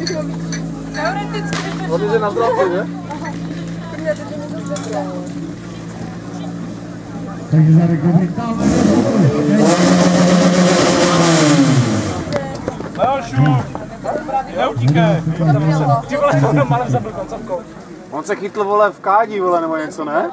Teoreticky to on je na zdraví, ne? Takže za republikán. Leošu! Neutíkej! Ty vole, kdo malem zabil koncovkou. On se chytl, vole, v kádí, vole, nebo něco, ne?